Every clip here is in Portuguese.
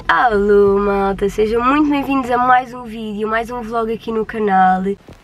Alô malta, sejam muito bem-vindos a mais um vídeo, mais um vlog aqui no canal.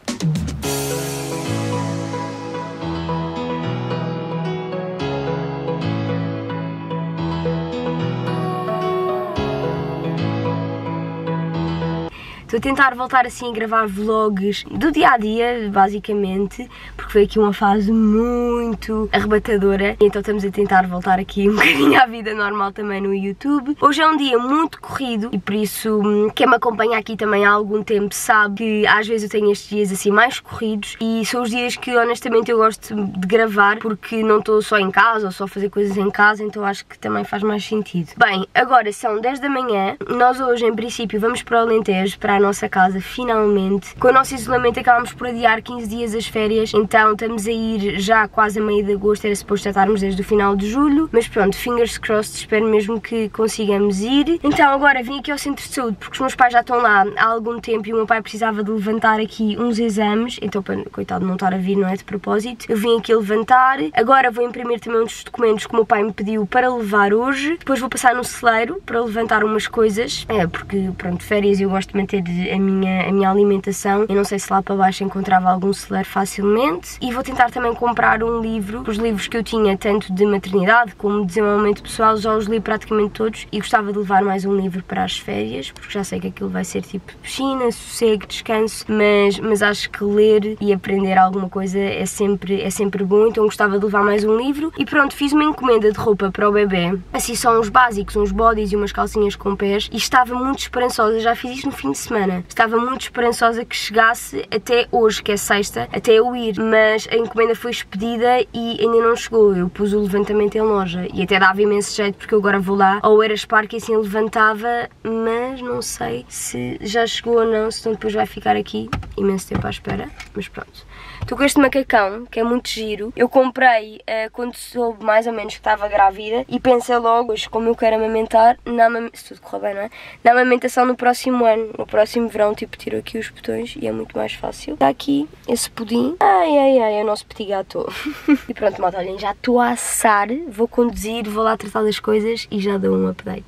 Estou a tentar voltar assim a gravar vlogs do dia-a-dia, basicamente, porque foi aqui uma fase muito arrebatadora, então estamos a tentar voltar aqui um bocadinho à vida normal também no YouTube. Hoje é um dia muito corrido e por isso quem me acompanha aqui também há algum tempo sabe que às vezes eu tenho estes dias assim mais corridos e são os dias que honestamente eu gosto de gravar porque não estou só em casa ou só a fazer coisas em casa, então acho que também faz mais sentido. Bem, agora são 10 da manhã, nós hoje em princípio vamos para o Alentejo, para a nossa casa, finalmente. Com o nosso isolamento acabámos por adiar 15 dias as férias, então estamos a ir já quase a meio de agosto, era suposto estarmos desde o final de julho, mas pronto, fingers crossed, espero mesmo que consigamos ir. Então agora vim aqui ao centro de saúde, porque os meus pais já estão lá há algum tempo e o meu pai precisava de levantar aqui uns exames, então para, coitado, não estar a vir, não é de propósito, eu vim aqui levantar. Agora vou imprimir também uns documentos que o meu pai me pediu para levar hoje, depois vou passar no celeiro para levantar umas coisas, porque pronto, férias eu gosto de manter a minha alimentação. Eu não sei se lá para baixo encontrava algum celeiro facilmente. E vou tentar também comprar um livro. Os livros que eu tinha, tanto de maternidade como de desenvolvimento pessoal, já os li praticamente todos. E gostava de levar mais um livro para as férias, porque já sei que aquilo vai ser tipo piscina, sossego, descanso. Mas acho que ler e aprender alguma coisa é sempre bom. Então gostava de levar mais um livro. E pronto, fiz uma encomenda de roupa para o bebê. Assim só uns básicos, uns bodies e umas calcinhas com pés. E estava muito esperançosa. Já fiz isto no fim de semana. Estava muito esperançosa que chegasse até hoje, que é sexta, até eu ir, mas a encomenda foi expedida e ainda não chegou. Eu pus o levantamento em loja e até dava imenso jeito porque eu agora vou lá ao Eras Park e assim levantava, mas não sei se já chegou ou não, senão depois vai ficar aqui imenso tempo à espera, mas pronto. Estou com este macacão, que é muito giro. Eu comprei quando soube mais ou menos que estava grávida e pensei logo, hoje como eu quero amamentar, se tudo correr bem, não é? Na amamentação no próximo ano, no próximo verão, tipo, tiro aqui os botões e é muito mais fácil. Está aqui esse pudim. Ai, é o nosso petit gâteau. E pronto, malta, olhem, já estou a assar, vou conduzir, vou lá tratar das coisas e já dou um update.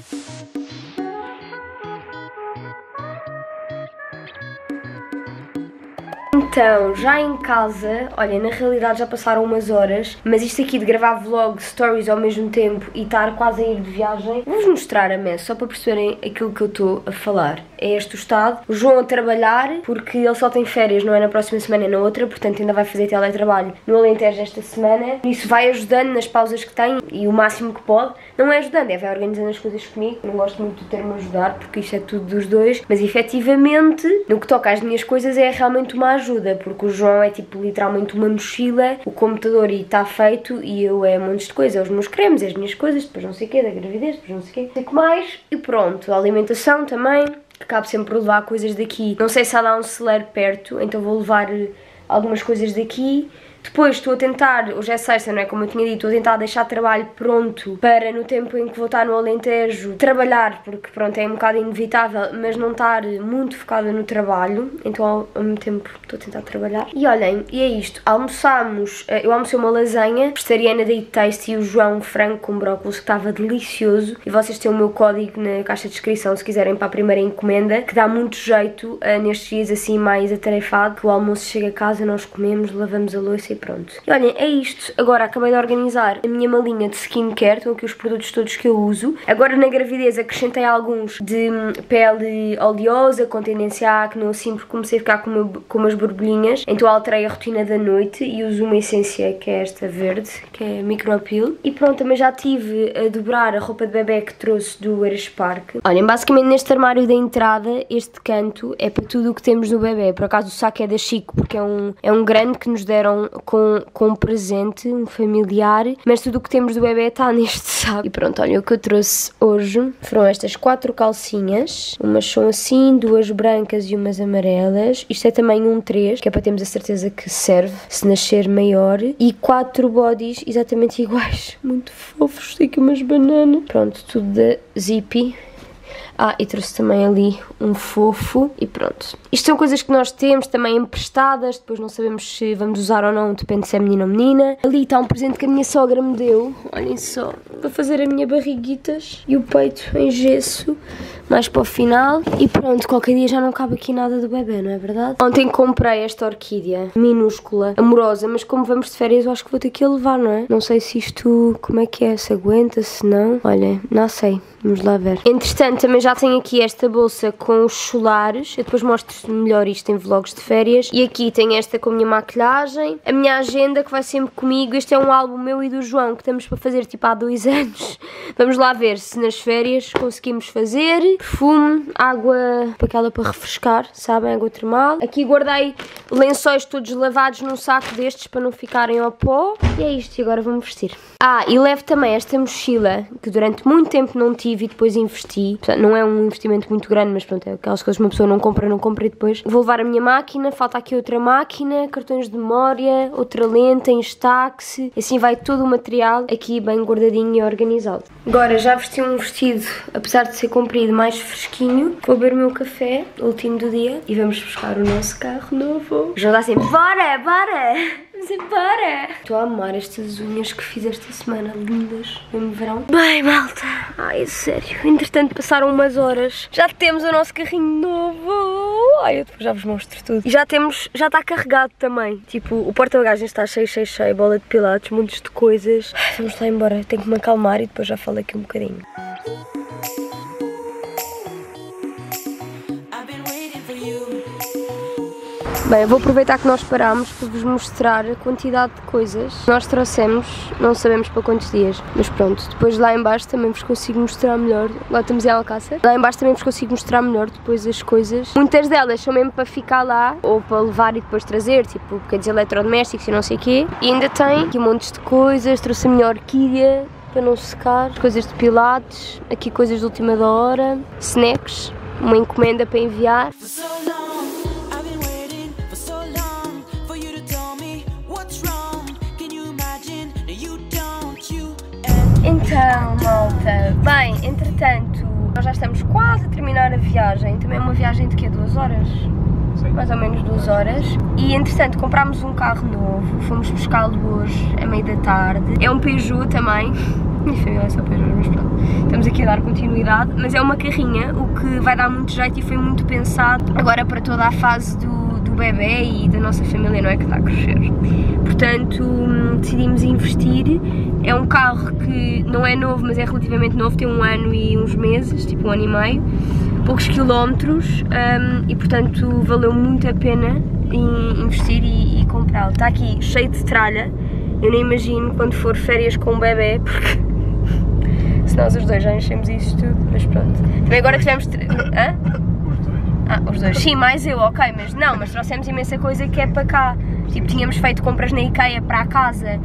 Então, já em casa, olha, na realidade já passaram umas horas, mas isto aqui de gravar vlogs, stories ao mesmo tempo e estar quase a ir de viagem, vou-vos mostrar a mesa, só para perceberem aquilo que eu estou a falar. É este o estado. O João a trabalhar, porque ele só tem férias, não é na próxima semana, é na outra, portanto ainda vai fazer teletrabalho no Alentejo esta semana. Isso vai ajudando nas pausas que tem e o máximo que pode. Não é ajudando, vai organizando as coisas comigo. Não gosto muito de ter-me ajudar, porque isto é tudo dos dois, mas efetivamente, no que toca às minhas coisas, é realmente uma ajuda, porque o João é tipo literalmente uma mochila, o computador e está feito e eu é montes de coisas, os meus cremes, as minhas coisas, depois não sei o quê, da gravidez, depois não sei o quê, não sei o que mais, e pronto, a alimentação também, acabo sempre por levar coisas daqui. Não sei se há lá um celeiro perto, então vou levar algumas coisas daqui. Depois estou a tentar, hoje é sexta, não é? Como eu tinha dito, estou a tentar deixar o trabalho pronto para no tempo em que vou estar no Alentejo trabalhar, porque pronto, é um bocado inevitável, mas não estar muito focada no trabalho, então ao mesmo tempo estou a tentar trabalhar. E olhem, e é isto, almoçámos, eu almocei uma lasanha vegetariana da Eat Taste e o João frango com brócolis, que estava delicioso, e vocês têm o meu código na caixa de descrição se quiserem para a primeira encomenda, que dá muito jeito nestes dias assim mais atarefado, que o almoço chega a casa, nós comemos, lavamos a louça e pronto. E olhem, é isto. Agora acabei de organizar a minha malinha de skincare, estão aqui os produtos todos que eu uso. Agora na gravidez acrescentei alguns de pele oleosa, com tendência a acne, assim, porque comecei a ficar com umas borbulhinhas. Então alterei a rotina da noite e uso uma essência que é esta verde, que é Micropeel. E pronto, também já estive a dobrar a roupa de bebê que trouxe do Eras Park. Olhem, basicamente neste armário da entrada, este canto é para tudo o que temos no bebê. Por acaso o saco é da Chico, porque é um grande que nos deram com um presente, um familiar, mas tudo o que temos do bebê está neste saco. E pronto, olha, o que eu trouxe hoje foram estas 4 calcinhas, umas são assim, 2 brancas e umas amarelas, isto é também um 3, que é para termos a certeza que serve, se nascer maior, e 4 bodies exatamente iguais, muito fofos, tem aqui umas bananas, pronto, tudo da Zippy. Ah, e trouxe também ali um fofo e pronto. Isto são coisas que nós temos também emprestadas, depois não sabemos se vamos usar ou não, depende se é menino ou menina. Ali está um presente que a minha sogra me deu, olhem só, para fazer a minha barriguitas e o peito em gesso, mais para o final. E pronto, qualquer dia já não cabe aqui nada do bebê, não é verdade? Ontem comprei esta orquídea minúscula, amorosa, mas como vamos de férias eu acho que vou ter que a levar, não é? Não sei se isto, como é que é, se aguenta, se não. Olha, não sei, vamos lá ver. Entretanto, também já tenho aqui esta bolsa com os solares, eu depois mostro melhor isto em vlogs de férias. E aqui tenho esta com a minha maquilhagem, a minha agenda que vai sempre comigo. Este é um álbum meu e do João que estamos para fazer tipo há 2 anos. Vamos lá ver se nas férias conseguimos fazer. Perfume, água aquela para refrescar, sabem? Água termal. Aqui guardei lençóis todos lavados num saco destes para não ficarem ao pó. E é isto, e agora vamos vestir. Ah, e levo também esta mochila que durante muito tempo não tive e depois investi. Portanto, não é um investimento muito grande, mas pronto, é aquelas coisas que uma pessoa não compra e depois. Vou levar a minha máquina, falta aqui outra máquina, cartões de memória, outra lente em estaque, assim vai todo o material aqui bem guardadinho e organizado. Agora já vesti um vestido, apesar de ser comprido, mais fresquinho. Vou beber o meu café, o último do dia, e vamos buscar o nosso carro novo. Já dá sempre, bora, bora! Vamos embora! Estou a amar estas unhas que fiz esta semana, lindas, mesmo verão. Bem, malta, ai, sério, entretanto passaram umas horas, já temos o nosso carrinho novo. Ai, eu depois já vos mostro tudo. E já está carregado também, tipo, o porta-bagagens está cheio, bola de pilates, montes de coisas. Vamos lá embora, tenho que me acalmar e depois já falo aqui um bocadinho. Bem, eu vou aproveitar que nós parámos para vos mostrar a quantidade de coisas que nós trouxemos, não sabemos para quantos dias, mas pronto, depois lá em baixo também vos consigo mostrar melhor. Lá estamos em Alcácer, lá em baixo também vos consigo mostrar melhor depois as coisas. Muitas delas são mesmo para ficar lá, ou para levar e depois trazer, tipo pequenos eletrodomésticos e não sei o quê. E ainda tem aqui montes de coisas, trouxe a minha orquídea para não secar, coisas de pilates, aqui coisas de última da hora, snacks, uma encomenda para enviar. Então, malta, bem, entretanto, nós já estamos quase a terminar a viagem. Também é uma viagem de quê? 2 horas? Sim. Mais ou menos 2 horas. E entretanto comprámos um carro novo, fomos buscá-lo hoje, à meia da tarde. É um Peugeot também. Minha família é só Peugeot, mas pronto. Estamos aqui a dar continuidade, mas é uma carrinha, o que vai dar muito jeito e foi muito pensado agora para toda a fase do bebê e da nossa família, não é, que está a crescer. Portanto, decidimos investir. É um carro que não é novo, mas é relativamente novo, tem 1 ano e uns meses, tipo 1 ano e meio, poucos quilómetros, e portanto valeu muito a pena investir e comprá-lo. Está aqui cheio de tralha, eu nem imagino quando for férias com o bebê, porque se nós os dois já enchemos isso tudo, mas pronto. Também agora tivemos... Hã? Ah, os dois. Sim, mais eu, ok, mas não, mas trouxemos imensa coisa que é para cá. Tipo, tínhamos feito compras na IKEA para a casa,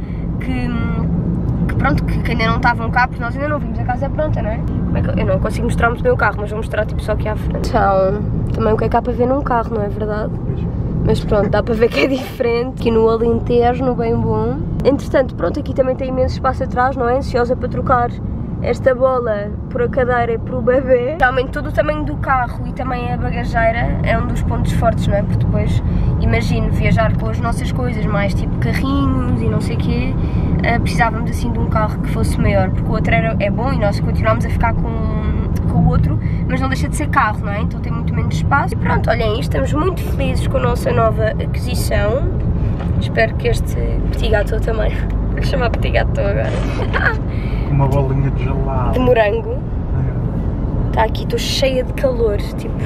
que pronto, que ainda não estavam cá, porque nós ainda não vimos a casa pronta, não é? Como é que eu não consigo mostrar muito bem o carro, mas vou mostrar tipo só aqui à frente. Então, também o que é que há para ver num carro, não é verdade? Mas pronto, dá para ver que é diferente, aqui no Alentejo, no bem bom. Entretanto, pronto, aqui também tem imenso espaço atrás, não é? Ansiosa para trocar esta bola por a cadeira e por o bebê. Realmente todo o tamanho do carro e também a bagageira é um dos pontos fortes, não é? Porque depois, imagino, viajar com as nossas coisas, mais tipo carrinhos e não sei o quê, precisávamos assim de um carro que fosse maior, porque o outro é bom e nós continuamos a ficar com o outro, mas não deixa de ser carro, não é? Então tem muito menos espaço. E pronto, olhem isto, estamos muito felizes com a nossa nova aquisição. Espero que este petit gâteau também, vou chamar petit gâteau agora. Uma bolinha de gelado. De morango. Está aqui, estou cheia de calor, tipo,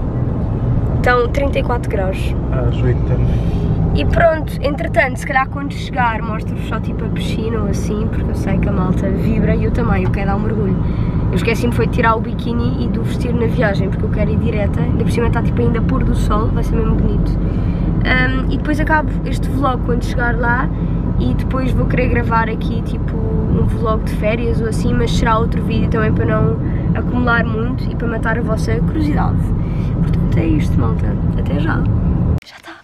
estão 34 graus. Às 8 também. E pronto, entretanto, se calhar quando chegar mostro-vos só tipo a piscina ou assim, porque eu sei que a malta vibra e eu também, eu quero dar um mergulho. Eu esqueci-me foi de tirar o biquíni e de o vestir na viagem, porque eu quero ir direta, ainda por cima está tipo ainda pôr do sol, vai ser mesmo bonito. E depois acabo este vlog quando chegar lá e depois vou querer gravar aqui tipo um vlog de férias ou assim, mas será outro vídeo também para não acumular muito e para matar a vossa curiosidade. Portanto é isto, malta, até já. Já está.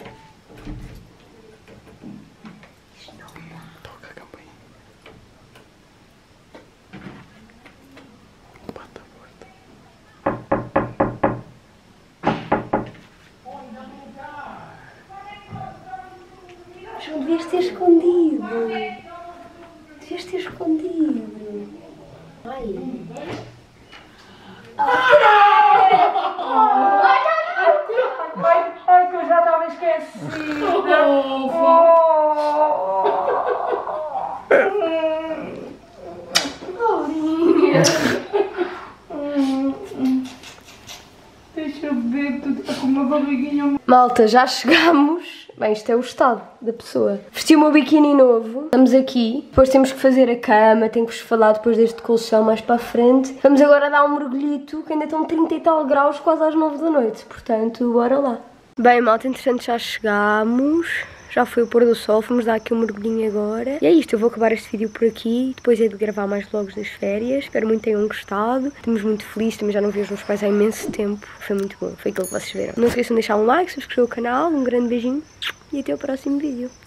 Toca a campainha. ter escondido. Ai. Ai, que eu já estava esquecida. Deixa eu ver que tu está com uma barriguinha. Malta, já chegámos. Bem, isto é o estado da pessoa. Vesti o meu biquíni novo. Estamos aqui. Depois temos que fazer a cama. Tenho que vos falar depois deste colchão mais para a frente. Vamos agora dar um mergulhito, que ainda estão 30 e tal graus, quase às 9 da noite. Portanto, bora lá. Bem, malta, entretanto já chegámos. Já foi o pôr do sol, fomos dar aqui um mergulhinho agora. E é isto, eu vou acabar este vídeo por aqui. Depois é de gravar mais vlogs das férias. Espero muito que tenham gostado. Estamos muito felizes, também já não vi os meus pais há imenso tempo. Foi muito bom, foi aquilo que vocês viram. Não se esqueçam de deixar um like, subscrever o canal, um grande beijinho e até o próximo vídeo.